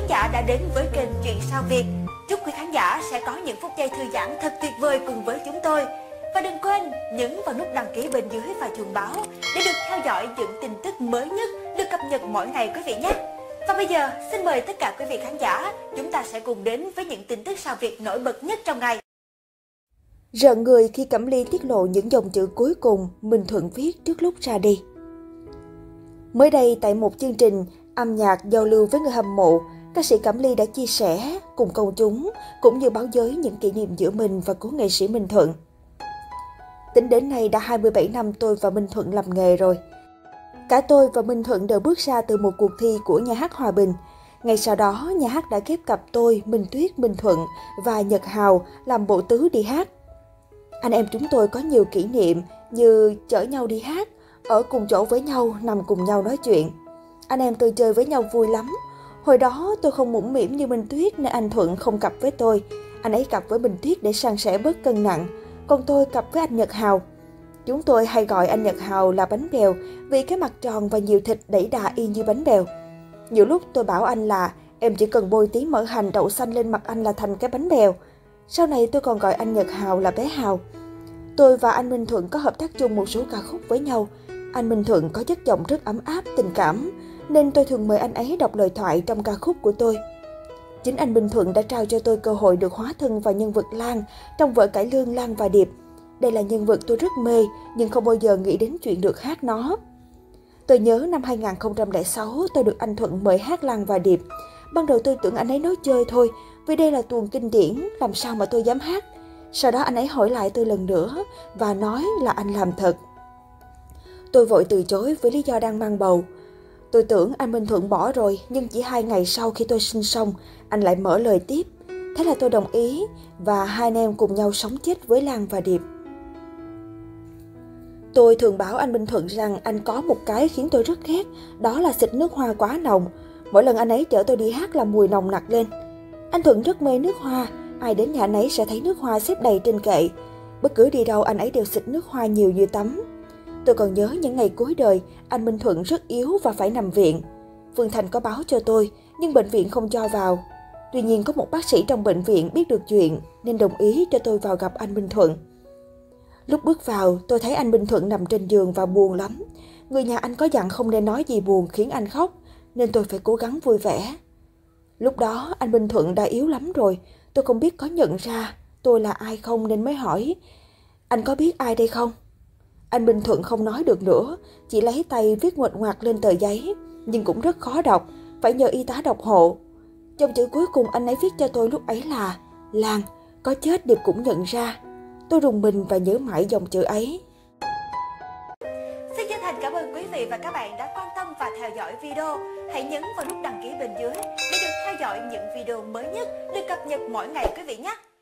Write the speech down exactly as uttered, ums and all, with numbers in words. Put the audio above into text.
khán giả đã đến với kênh Chuyện Sao Việt. Chúc quý khán giả sẽ có những phút giây thư giãn thật tuyệt vời cùng với chúng tôi. Và đừng quên nhấn vào nút đăng ký bên dưới và chuông báo để được theo dõi những tin tức mới nhất được cập nhật mỗi ngày quý vị nhé. Và bây giờ xin mời tất cả quý vị khán giả, chúng ta sẽ cùng đến với những tin tức Sao Việt nổi bật nhất trong ngày. Rợn người khi Cẩm Ly tiết lộ những dòng chữ cuối cùng Minh Thuận viết trước lúc ra đi. Mới đây tại một chương trình âm nhạc giao lưu với người hâm mộ, ca sĩ Cẩm Ly đã chia sẻ cùng công chúng cũng như báo giới những kỷ niệm giữa mình và cố nghệ sĩ Minh Thuận. Tính đến nay đã hai mươi bảy năm tôi và Minh Thuận làm nghề rồi. Cả tôi và Minh Thuận đều bước ra từ một cuộc thi của nhà hát Hòa Bình. Ngay sau đó, nhà hát đã ghép cặp tôi, Minh Tuyết, Minh Thuận và Nhật Hào làm bộ tứ đi hát. Anh em chúng tôi có nhiều kỷ niệm như chở nhau đi hát, ở cùng chỗ với nhau, nằm cùng nhau nói chuyện. Anh em tôi chơi với nhau vui lắm. Hồi đó tôi không mũm mĩm như Minh Tuyết nên anh Thuận không cặp với tôi. Anh ấy cặp với Minh Tuyết để san sẻ bớt cân nặng, còn tôi cặp với anh Nhật Hào. Chúng tôi hay gọi anh Nhật Hào là bánh bèo vì cái mặt tròn và nhiều thịt đẩy đà y như bánh bèo. Nhiều lúc tôi bảo anh là em chỉ cần bôi tí mỡ hành đậu xanh lên mặt anh là thành cái bánh bèo. Sau này tôi còn gọi anh Nhật Hào là bé Hào. Tôi và anh Minh Thuận có hợp tác chung một số ca khúc với nhau. Anh Minh Thuận có chất giọng rất ấm áp, tình cảm, nên tôi thường mời anh ấy đọc lời thoại trong ca khúc của tôi. Chính anh Minh Thuận đã trao cho tôi cơ hội được hóa thân vào nhân vật Lan trong vở cải lương Lan và Điệp. Đây là nhân vật tôi rất mê, nhưng không bao giờ nghĩ đến chuyện được hát nó. Tôi nhớ năm hai nghìn không trăm lẻ sáu tôi được anh Thuận mời hát Lan và Điệp. Ban đầu tôi tưởng anh ấy nói chơi thôi, vì đây là tuồng kinh điển, làm sao mà tôi dám hát. Sau đó anh ấy hỏi lại tôi lần nữa và nói là anh làm thật. Tôi vội từ chối với lý do đang mang bầu. Tôi tưởng anh Minh Thuận bỏ rồi, nhưng chỉ hai ngày sau khi tôi sinh xong, anh lại mở lời tiếp. Thế là tôi đồng ý và hai anh em cùng nhau sống chết với Lan và Điệp. Tôi thường bảo anh Minh Thuận rằng anh có một cái khiến tôi rất ghét, đó là xịt nước hoa quá nồng. Mỗi lần anh ấy chở tôi đi hát là mùi nồng nặc lên. Anh Thuận rất mê nước hoa, ai đến nhà anh ấy sẽ thấy nước hoa xếp đầy trên kệ. Bất cứ đi đâu anh ấy đều xịt nước hoa nhiều như tắm. Tôi còn nhớ những ngày cuối đời, anh Minh Thuận rất yếu và phải nằm viện. Phương Thành có báo cho tôi, nhưng bệnh viện không cho vào. Tuy nhiên có một bác sĩ trong bệnh viện biết được chuyện nên đồng ý cho tôi vào gặp anh Minh Thuận. Lúc bước vào, tôi thấy anh Minh Thuận nằm trên giường và buồn lắm. Người nhà anh có dặn không nên nói gì buồn khiến anh khóc, nên tôi phải cố gắng vui vẻ. Lúc đó anh Minh Thuận đã yếu lắm rồi, tôi không biết có nhận ra tôi là ai không nên mới hỏi. Anh có biết ai đây không? Anh Minh Thuận không nói được nữa, chỉ lấy tay viết nguệch ngoạc lên tờ giấy, nhưng cũng rất khó đọc, phải nhờ y tá đọc hộ. Dòng chữ cuối cùng anh ấy viết cho tôi lúc ấy là Lan, có chết Điệp cũng nhận ra. Tôi rùng mình và nhớ mãi dòng chữ ấy. Xin chân thành cảm ơn quý vị và các bạn đã quan tâm và theo dõi video. Hãy nhấn vào nút đăng ký bên dưới để được theo dõi những video mới nhất được cập nhật mỗi ngày quý vị nhé.